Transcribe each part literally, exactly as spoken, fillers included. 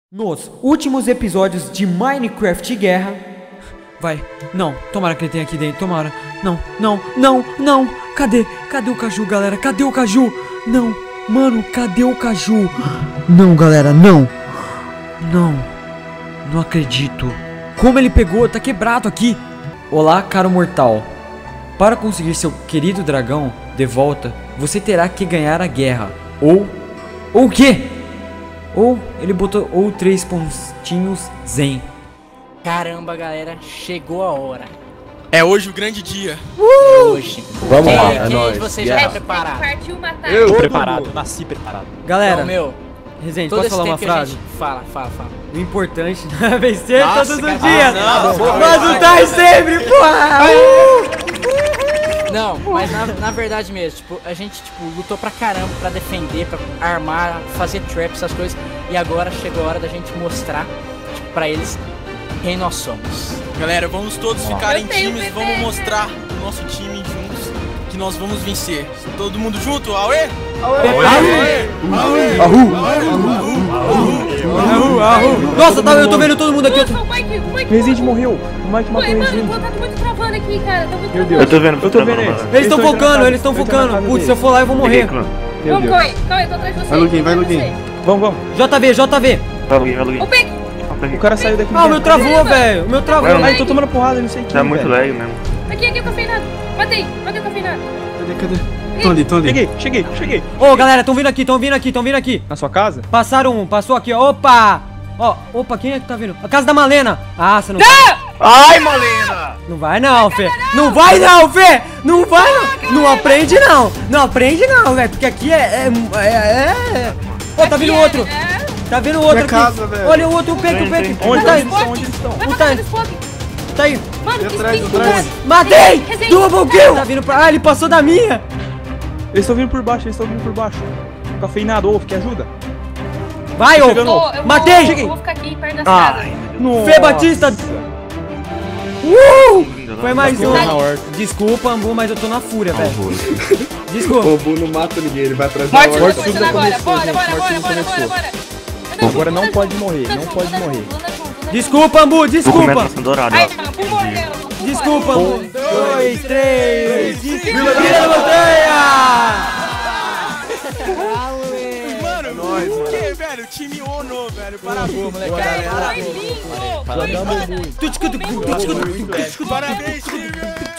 Nos últimos episódios de Minecraft Guerra... Vai, não, tomara que ele tenha aqui dentro, tomara. Não, não, não, não. Cadê? Cadê o Caju, galera? Cadê o Caju? Não, mano, cadê o Caju? Não, galera, não. Não, não acredito. Como ele pegou? Tá quebrado aqui. Olá, caro mortal. Para conseguir seu querido dragão de volta, você terá que ganhar a guerra. Ou... Ou o quê? Ou ele botou ou três pontinhos zen. Caramba, galera, chegou a hora. É hoje o grande dia. Uh! É hoje. Vamos quem, lá, é quem nóis. de vocês Yeah. já tá preparado? Partiu matar. Eu Tô tô preparado, nasci preparado. Galera, Então, meu, Resende, todo posso esse falar uma tempo que a frase? gente... Fala, fala, fala. O importante não é vencer Nossa, todos os cara. dias, Ah, não, mas não, lutar sempre, porra! Não, mas na, na verdade mesmo, tipo, a gente tipo, lutou pra caramba pra defender, pra armar, fazer trap, essas coisas. E agora chegou a hora da gente mostrar tipo, pra eles quem nós somos. Galera, vamos todos ficar em Eu tenho times, bebê. vamos mostrar o nosso time juntos que nós vamos vencer. Todo mundo junto? Aue! Arru, arru. Nossa, tá, eu tô vendo todo mundo aqui. eu tô- Nossa, o Mike, o Mike... Resende morreu. O Mike matou Mãe, o mano, Resende. tá muito travando aqui, cara. Tá muito Meu travando. Deus. Eu tô vendo, Eu tô vendo eles. Eles estão estão entrando na focando, casa, eles estão estão entrando na focando. casa Putz, se deles. eu for lá eu vou morrer. Meu Vamos, Deus. Cauê. Cauê, eu tô atrás de você. Vai, Luquinho, vai, Tô atrás de Luquinho. você. Vamos, vamos. J V, J V. Vai, Luguinho, vai, Luguinho. O Beck. O cara saiu daqui. Ah, o meu dentro. travou, velho. O meu travou. Vai, Ai, tô tomando porrada, não sei o que. Tá muito lag mesmo. Aqui, aqui, o cafeinado. Matei, matei o cafeinado. Cadê, cadê? Tô ali, tô ali. Cheguei, cheguei, cheguei. Ô, galera, tão vindo aqui, tão vindo aqui, tão vindo aqui. Na sua casa? Passaram um, passou aqui, ó. Opa! Ó, opa, quem é que tá vindo? A casa da Malena. Ah, você não Ai, Malena! Não vai não, Fê. Não vai não, Fê. Não vai não. Não aprende não. Não aprende não, velho. Porque aqui é... É... é, é. Ó, tá vindo Aqui é- outro. é. Tá vindo outro aqui. casa, velho. Olha o outro, o Peck, o Peck. Onde Tá aí. eles estão? Onde eles estão? Vai Puta. matar eles, Pop. Tá aí. Mano, que atrás, skin atrás. cara. Matei! Resende. Double kill! Tá vindo pra... Ah, ele passou da minha. Eles estão vindo por baixo, eles estão vindo por baixo. Cafeinado, Wolf, que ajuda. Vai, ô. chegando. Ô, eu vou- Matei! Eu vou ficar aqui perto das Ai, casas. Nossa. Fê Batista. Uh! Foi mais um. na horta. Desculpa, Ambu, mas eu tô na fúria, velho. Desculpa. O Bu não mata ninguém, ele vai atrás da Morte horta. tá começando agora. começou, Bora, gente, bora, morte bora, não bora, bora, começou. bora. Agora não pode morrer, não pode morrer. Desculpa, Ambu, o documento desculpa. tá sendo dourado, Ai, ó. não, Pum morreu. Pum Desculpa, morreu. Ambu. Dois, três. Vila da Montanha! Mano, o que, velho? O time Ono, velho. Parabéns, Velho, foi lindo. Foi Jogamos lindo. muito. Tutscutu, tutscutu, tutscutu. Parabéns, time.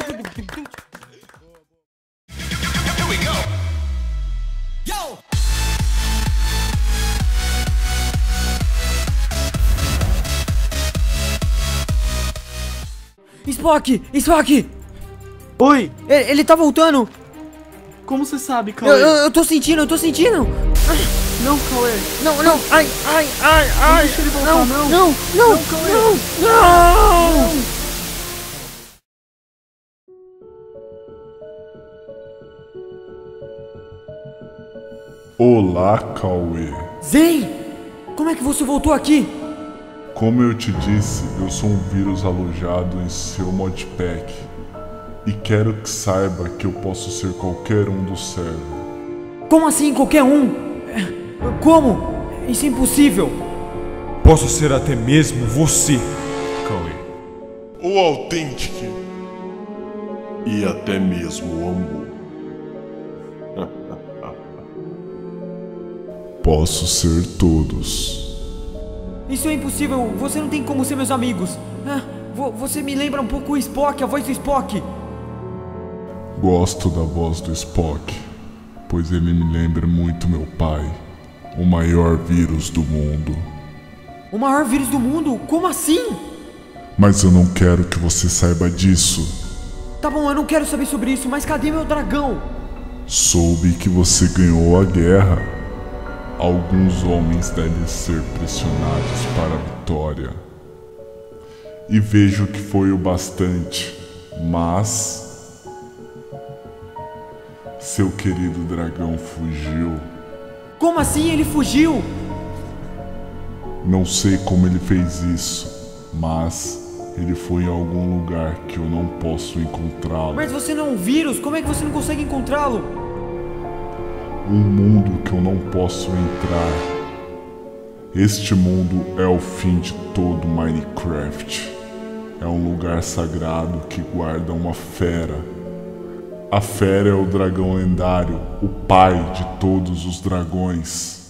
Spock, Spock. Oi, Ele, ele tá voltando. como você sabe, Eu, Cauê? eu, eu tô sentindo, eu tô sentindo. Não, Cauê. Não, não. Ai, ai, ai, ai. Deixa ele voltar, Não, não. não, não, não, não. Olá, Cauê. Zen, como é que você voltou aqui? Como eu te disse, eu sou um vírus alojado em seu modpack. E quero que saiba que eu posso ser qualquer um do server. Como assim, qualquer um? Como? Isso é impossível. Posso ser até mesmo você, Cauê. O Authentic. E até mesmo o Ambu. Posso ser todos. Isso é impossível, você não tem como ser meus amigos. Ah, vo- você me lembra um pouco o Spock, a voz do Spock. Gosto da voz do Spock, pois ele me lembra muito meu pai, o maior vírus do mundo. O maior vírus do mundo? Como assim? Mas eu não quero que você saiba disso. Tá bom, eu não quero saber sobre isso, mas cadê meu dragão? Soube que você ganhou a guerra. Alguns homens devem ser pressionados para a vitória. E vejo que foi o bastante, mas... seu querido dragão fugiu. Como assim ele fugiu? Não sei como ele fez isso, mas ele foi em algum lugar que eu não posso encontrá-lo. Mas você não é um vírus, como é que você não consegue encontrá-lo? Um mundo que eu não posso entrar. Este mundo é o fim de todo Minecraft. É um lugar sagrado que guarda uma fera. A fera é o dragão lendário, o pai de todos os dragões.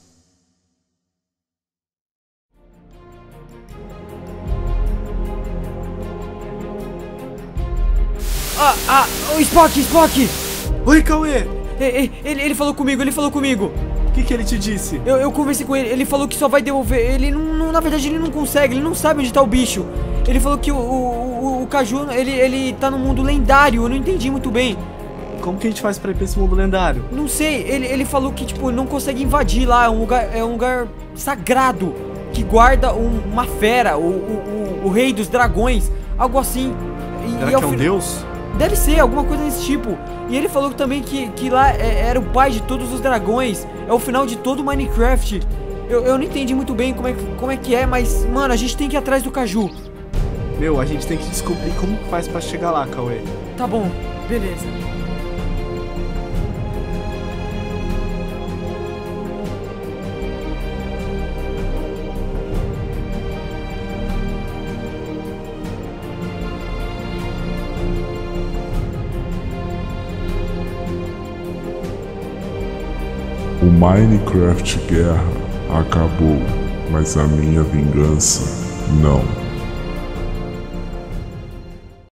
Ah, ah, o Spock, Spock! Oi, Cauê! Ele, ele, ele falou comigo, ele falou comigo. O que que ele te disse? Eu, eu conversei com ele, ele falou que só vai devolver. Ele não, não, na verdade ele não consegue, ele não sabe onde tá o bicho. Ele falou que o, o, o, o Caju, ele, ele tá no mundo lendário, eu não entendi muito bem. Como que a gente faz pra ir pra esse mundo lendário? Não sei, ele, ele falou que tipo, não consegue invadir lá, é um lugar, é um lugar sagrado, que guarda um, uma fera, o, o, o, o rei dos dragões, algo assim. E, Será e que é um deus? Deve ser, alguma coisa desse tipo. E ele falou também que, que lá é, era o pai de todos os dragões. É o final de todo o Minecraft. Eu, eu não entendi muito bem como é, como é que é, mas, mano, a gente tem que ir atrás do Caju. Meu, a gente tem que descobrir como faz pra chegar lá, Cauê. Tá bom, beleza. O Minecraft Guerra acabou, mas a minha vingança não.